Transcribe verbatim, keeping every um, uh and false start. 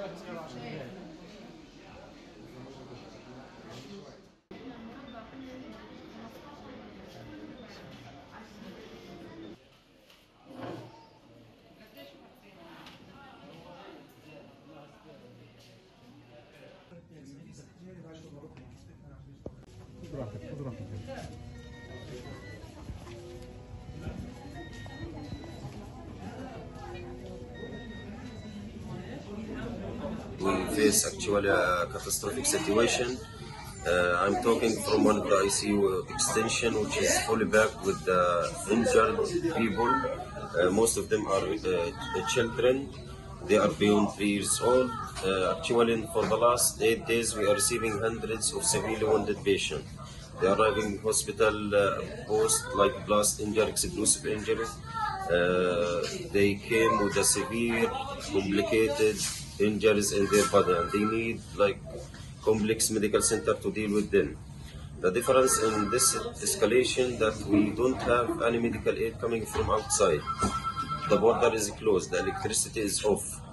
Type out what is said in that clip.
We face actually a catastrophic situation. Uh, I'm talking from one of the I C U extension, which is fully packed with the injured people. Uh, most of them are uh, children. They are beyond three years old. Uh, actually, for the last eight days, we are receiving hundreds of severely wounded patients. They are arriving hospital uh, post like blast injury, explosive injury. Uh, they came with a severe, complicated injuries in their body, and they need like complex medical center to deal with them. The difference in this escalation that we don't have any medical aid coming from outside. The border is closed, the electricity is off.